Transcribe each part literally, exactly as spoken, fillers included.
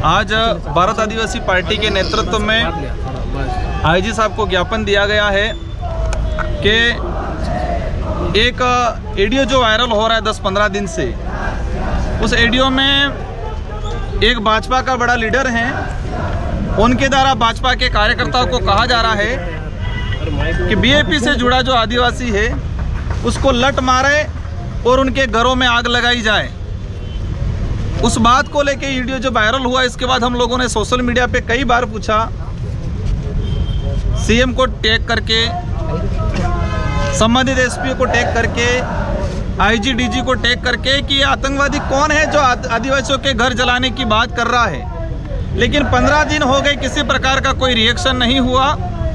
आज भारत आदिवासी पार्टी के नेतृत्व में आईजी साहब को ज्ञापन दिया गया है कि एक ऑडियो जो वायरल हो रहा है दस पंद्रह दिन से, उस ऑडियो में एक भाजपा का बड़ा लीडर है, उनके द्वारा भाजपा के कार्यकर्ताओं को कहा जा रहा है कि बीएपी से जुड़ा जो आदिवासी है उसको लट मारे और उनके घरों में आग लगाई जाए। उस बात को लेके वीडियो जो वायरल हुआ, इसके बाद हम लोगों ने सोशल मीडिया पे कई बार पूछा, सीएम को टैग करके, संबंधित एसपी को टैग करके, आईजी डीजी को टैग करके कि ये आतंकवादी कौन है जो आदिवासियों के घर जलाने की बात कर रहा है। लेकिन पंद्रह दिन हो गए, किसी प्रकार का कोई रिएक्शन नहीं हुआ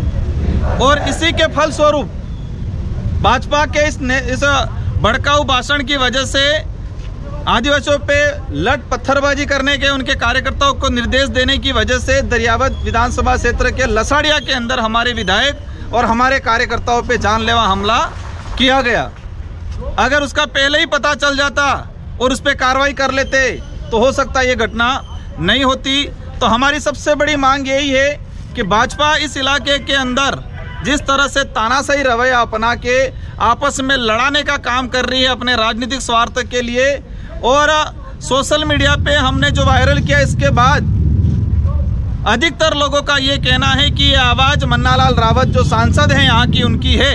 और इसी के फलस्वरूप भाजपा के इस, इस भड़काऊ भाषण की वजह से आदिवासियों पे लट पत्थरबाजी करने के, उनके कार्यकर्ताओं को निर्देश देने की वजह से दरियावत विधानसभा क्षेत्र के लसाड़िया के अंदर हमारे विधायक और हमारे कार्यकर्ताओं पे जानलेवा हमला किया गया। अगर उसका पहले ही पता चल जाता और उस पर कार्रवाई कर लेते तो हो सकता ये घटना नहीं होती। तो हमारी सबसे बड़ी मांग यही है कि भाजपा इस इलाके के अंदर जिस तरह से तानाशाही रवैया अपना के आपस में लड़ाने का काम कर रही है अपने राजनीतिक स्वार्थ के लिए, और सोशल मीडिया पे हमने जो वायरल किया इसके बाद अधिकतर लोगों का ये कहना है कि ये आवाज़ मन्नालाल रावत जो सांसद हैं यहाँ की, उनकी है।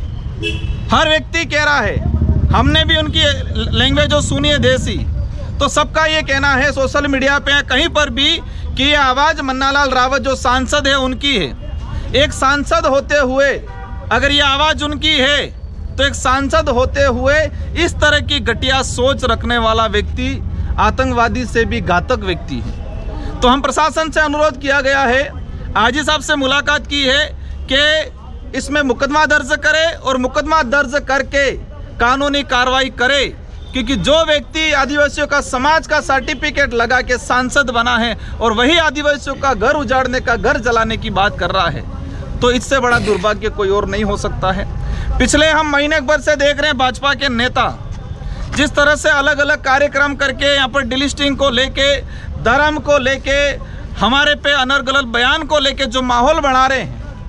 हर व्यक्ति कह रहा है, हमने भी उनकी लैंग्वेज जो सुनी है देसी, तो सबका ये कहना है सोशल मीडिया पे कहीं पर भी कि ये आवाज़ मन्नालाल रावत जो सांसद है उनकी है। एक सांसद होते हुए अगर ये आवाज़ उनकी है तो एक सांसद होते हुए इस तरह की घटिया सोच रखने वाला व्यक्ति आतंकवादी से भी घातक व्यक्ति है। तो हम प्रशासन से अनुरोध किया गया है, आईजी साहब से मुलाकात की है कि इसमें मुकदमा दर्ज करे और मुकदमा दर्ज करके कानूनी कार्रवाई करे, क्योंकि जो व्यक्ति आदिवासियों का समाज का सर्टिफिकेट लगा के सांसद बना है और वही आदिवासियों का घर उजाड़ने का, घर जलाने की बात कर रहा है, तो इससे बड़ा दुर्भाग्य कोई और नहीं हो सकता है। पिछले हम महीने भर से देख रहे हैं भाजपा के नेता जिस तरह से अलग अलग कार्यक्रम करके यहाँ पर डिलिस्टिंग को लेके, धर्म को लेके, हमारे पे अनर्गल बयान को लेके जो माहौल बना रहे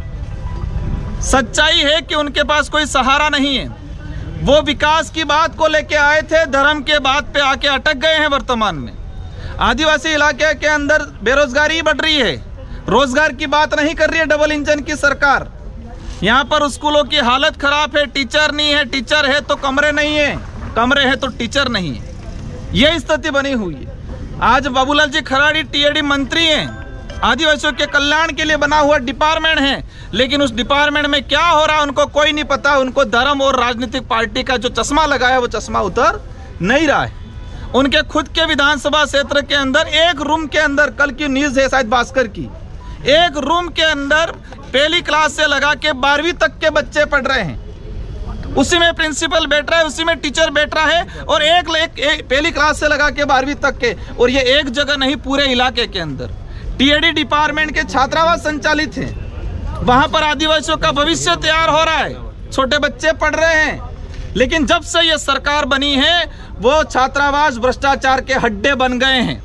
हैं। सच्चाई है कि उनके पास कोई सहारा नहीं है। वो विकास की बात को लेके आए थे, धर्म के बात पे आके अटक गए हैं। वर्तमान में आदिवासी इलाके के अंदर बेरोजगारी बढ़ रही है, रोजगार की बात नहीं कर रही है डबल इंजन की सरकार। यहाँ पर स्कूलों की हालत खराब है, टीचर नहीं है, टीचर है तो कमरे नहीं है, कमरे है तो टीचर नहीं है, ये स्थिति बनी हुई है। आज बाबूलाल जी खराड़ी टीएडी मंत्री हैं, आदिवासियों के कल्याण के लिए बना हुआ डिपार्टमेंट है, लेकिन उस डिपार्टमेंट में क्या हो रहा है उनको कोई नहीं पता। उनको धर्म और राजनीतिक पार्टी का जो चश्मा लगाया वो चश्मा उतर नहीं रहा है। उनके खुद के विधानसभा क्षेत्र के अंदर एक रूम के अंदर, कल की न्यूज है शायद भास्कर की, एक रूम के अंदर पहली क्लास से लगा के बारहवीं तक के बच्चे पढ़ रहे हैं। उसी में प्रिंसिपल बैठ रहा है, उसी में टीचर बैठ रहा है, और एक, एक, एक पहली क्लास से लगा के बारहवीं तक के, और ये एक जगह नहीं पूरे इलाके के अंदर टीएडी डिपार्टमेंट के छात्रावास संचालित हैं। वहां पर आदिवासियों का भविष्य तैयार हो रहा है, छोटे बच्चे पढ़ रहे हैं। लेकिन जब से ये सरकार बनी है वो छात्रावास भ्रष्टाचार के हड्डे बन गए हैं।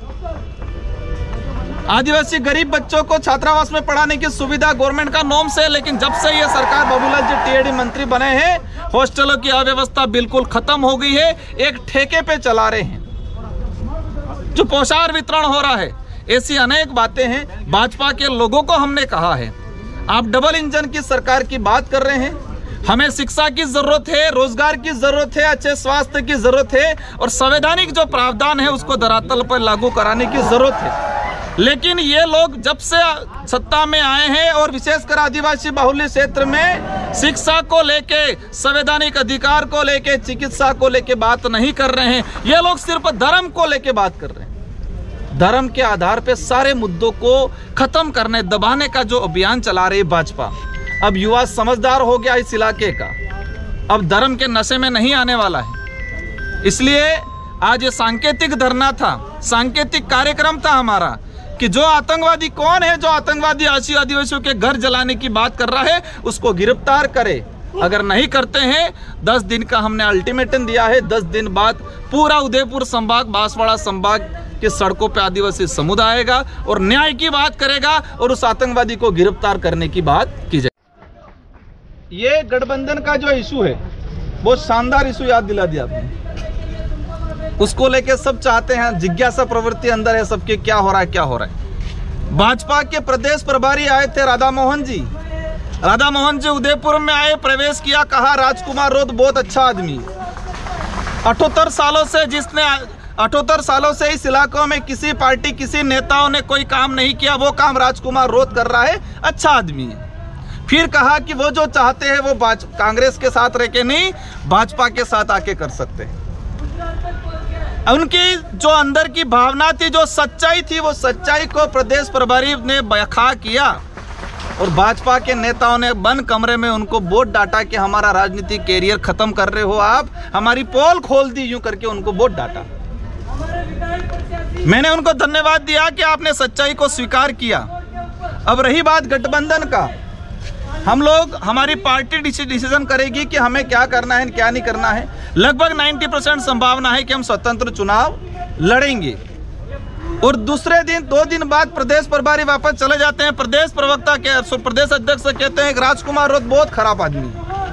आदिवासी गरीब बच्चों को छात्रावास में पढ़ाने की सुविधा गवर्नमेंट का नॉर्म से, लेकिन जब से ये सरकार बाबूलाल जी टीएडी मंत्री बने हैं, हॉस्टलों की अव्यवस्था बिल्कुल खत्म हो गई है। एक ठेके पे चला रहे हैं, जो पोशार वितरण हो रहा है, ऐसी अनेक बातें हैं। भाजपा के लोगों को हमने कहा है, आप डबल इंजन की सरकार की बात कर रहे हैं, हमें शिक्षा की जरूरत है, रोजगार की जरूरत है, अच्छे स्वास्थ्य की जरूरत है, और संवैधानिक जो प्रावधान है उसको धरातल पर लागू कराने की जरूरत है। लेकिन ये लोग जब से सत्ता में आए हैं और विशेषकर आदिवासी बाहुल्य क्षेत्र में शिक्षा को लेके, संवैधानिक अधिकार को लेके, चिकित्सा को लेके बात नहीं कर रहे हैं। ये लोग सिर्फ धर्म को लेके बात कर रहे हैं। धर्म के आधार पे सारे मुद्दों को खत्म करने, दबाने का जो अभियान चला रही है भाजपा। अब युवा समझदार हो गया इस इलाके का, अब धर्म के नशे में नहीं आने वाला है। इसलिए आज ये सांकेतिक धरना था, सांकेतिक कार्यक्रम था हमारा कि जो आतंकवादी कौन है, जो आतंकवादी आदिवासियों के घर जलाने की बात कर रहा है, उसको गिरफ्तार करे। अगर नहीं करते हैं, दस दिन का हमने अल्टीमेटम दिया है। दस दिन बाद पूरा उदयपुर संभाग, बांसवाड़ा संभाग कि सड़कों पे आदिवासी समुदाय आएगा और न्याय की बात करेगा और उस आतंकवादी को गिरफ्तार करने की बात की जाए। ये गठबंधन का जो इशू है बहुत शानदार इशू याद दिला दिया आपने। उसको लेके सब चाहते हैं, जिज्ञासा प्रवृत्ति अंदर है सबके, क्या हो रहा है क्या हो रहा है। भाजपा के प्रदेश प्रभारी आए थे राधा मोहन जी। राधा मोहन जी उदयपुर में आए, प्रवेश किया, कहा राजकुमार रोध बहुत अच्छा आदमी। अठहत्तर सालों से जिसने अठहत्तर सालों से इस इलाकों में किसी पार्टी किसी नेताओं ने कोई काम नहीं किया, वो काम राजकुमार रोध कर रहा है, अच्छा आदमी है। फिर कहा कि वो जो चाहते हैं वो कांग्रेस के साथ रह के नहीं, भाजपा के साथ आके कर सकते हैं। उनकी जो अंदर की भावना थी, जो सच्चाई थी, वो सच्चाई को प्रदेश प्रभारी ने बयां किया और भाजपा के नेताओं ने बंद कमरे में उनको वोट डांटा कि हमारा राजनीतिक कैरियर खत्म कर रहे हो आप, हमारी पोल खोल दी, यूं करके उनको वोट डांटा। मैंने उनको धन्यवाद दिया कि आपने सच्चाई को स्वीकार किया। अब रही बात गठबंधन का, हम लोग, हमारी पार्टी डिसीजन करेगी कि हमें क्या करना है क्या नहीं करना है। लगभग नब्बे परसेंट संभावना है कि हम स्वतंत्र चुनाव लड़ेंगे। और दूसरे दिन, दो दिन बाद प्रदेश प्रभारी वापस चले जाते हैं। प्रदेश प्रवक्ता के प्रदेश अध्यक्ष कहते हैं कि राजकुमार रोध बहुत खराब आदमी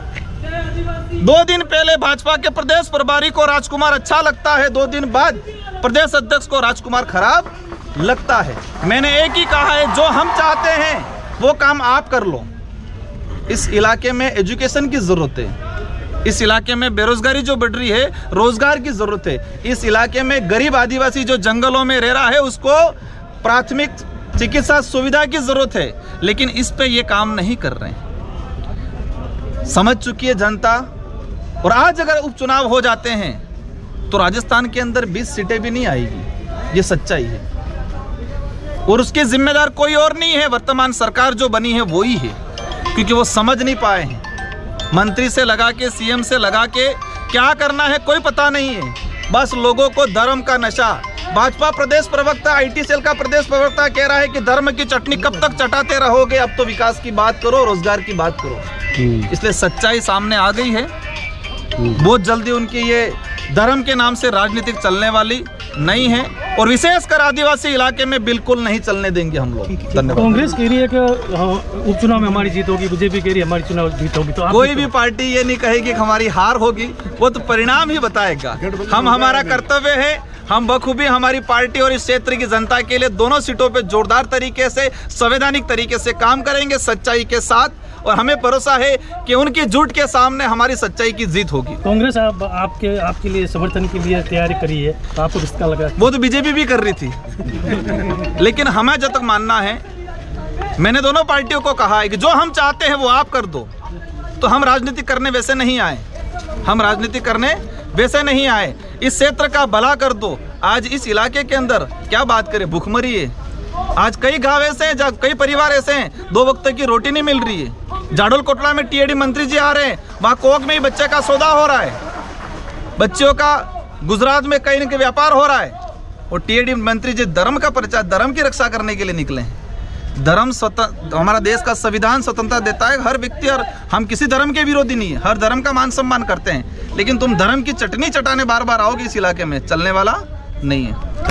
है। दो दिन पहले भाजपा के प्रदेश प्रभारी को राजकुमार अच्छा लगता है, दो दिन बाद प्रदेश अध्यक्ष को राजकुमार खराब लगता है। मैंने एक ही कहा है, जो हम चाहते हैं वो काम आप कर लो। इस इलाके में एजुकेशन की जरूरत है, इस इलाके में बेरोजगारी जो बढ़ रही है, रोजगार की जरूरत है। इस इलाके में गरीब आदिवासी जो जंगलों में रह रहा है उसको प्राथमिक चिकित्सा सुविधा की जरूरत है, लेकिन इस पे ये काम नहीं कर रहे हैं। समझ चुकी है जनता। और आज अगर उपचुनाव हो जाते हैं तो राजस्थान के अंदर बीस सीटें भी नहीं आएगी, ये सच्चाई है। और उसके जिम्मेदार कोई और नहीं है, वर्तमान सरकार जो बनी है वो ही है, क्योंकि वो समझ नहीं पाए हैं। मंत्री से लगा के, सीएम से लगा के क्या करना है कोई पता नहीं है, बस लोगों को धर्म का नशा। भाजपा प्रदेश प्रवक्ता, आईटी सेल का प्रदेश प्रवक्ता कह रहा है कि धर्म की चटनी कब तक चटाते रहोगे, अब तो विकास की बात करो, रोजगार की बात करो। इसलिए सच्चाई सामने आ गई है। बहुत जल्दी उनकी ये धर्म के नाम से राजनीतिक चलने वाली नहीं है, और विशेषकर आदिवासी इलाके में बिल्कुल नहीं चलने देंगे हम लोग। धन्यवाद। कांग्रेस कह रही है कि उपचुनाव में हमारी जीत होगी, बीजेपी कह रही है हमारी चुनाव जीत होगी, तो कोई भी पार्टी ये नहीं कहेगी कि हमारी हार होगी, वो तो परिणाम ही बताएगा। हम, हमारा कर्तव्य है, हम बखूबी हमारी पार्टी और इस क्षेत्र की जनता के लिए दोनों सीटों पे जोरदार तरीके से, संवैधानिक तरीके से काम करेंगे, सच्चाई के साथ। और हमें भरोसा है कि उनकी झूठ के सामने हमारी सच्चाई की जीत होगी। कांग्रेस आप, आपके आपके लिए समर्थन के लिए तैयारी करी है, तो आपको किसका लगा? वो तो बीजेपी भी कर रही थी लेकिन हमें जब तक मानना है, मैंने दोनों पार्टियों को कहा है कि जो हम चाहते हैं वो आप कर दो। तो हम राजनीति करने वैसे नहीं आए, हम राजनीति करने वैसे नहीं आए, इस क्षेत्र का भला कर दो। आज इस इलाके के अंदर क्या बात करें, भूखमरी है। आज कई गांव ऐसे हैं जहाँ कई परिवार ऐसे हैं, दो वक्त की रोटी नहीं मिल रही है। जाडोल कोटला में टीएडी मंत्री जी आ रहे हैं, वहाँ कोक में ही बच्चे का सौदा हो रहा है, बच्चों का गुजरात में कहीं न कहीं व्यापार हो रहा है। और टीएडी मंत्री जी धर्म का प्रचार, धर्म की रक्षा करने के लिए निकले हैं। धर्म स्वतंत्र, हमारा देश का संविधान स्वतंत्रता देता है हर व्यक्ति, और हम किसी धर्म के विरोधी नहीं है, हर धर्म का मान सम्मान करते हैं। लेकिन तुम धर्म की चटनी चटाने बार बार आओगे इस इलाके में, चलने वाला नहीं है।